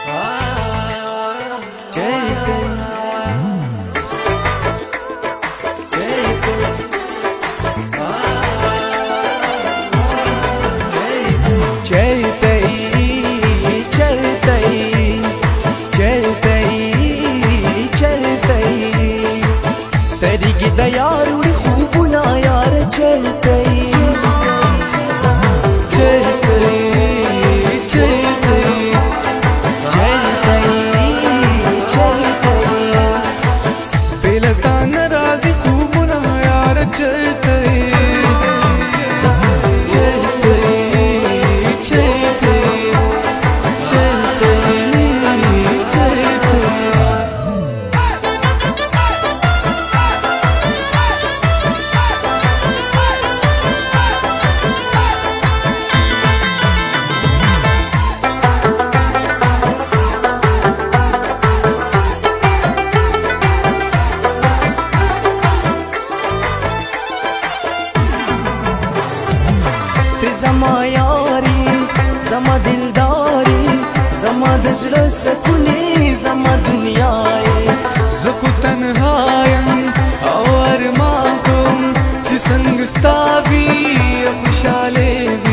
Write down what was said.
यार उड़ी खूब ना यार चलते चलते चलते चलते चलते बेलता नाराज खूब ना यार चलते चलते चलते चलते चलते زما یاری زما دلداری زما د زړه سکونی زما دنیاي زه خو تنهایم او ارمان کوم چې څنګه ستا وي خوشاله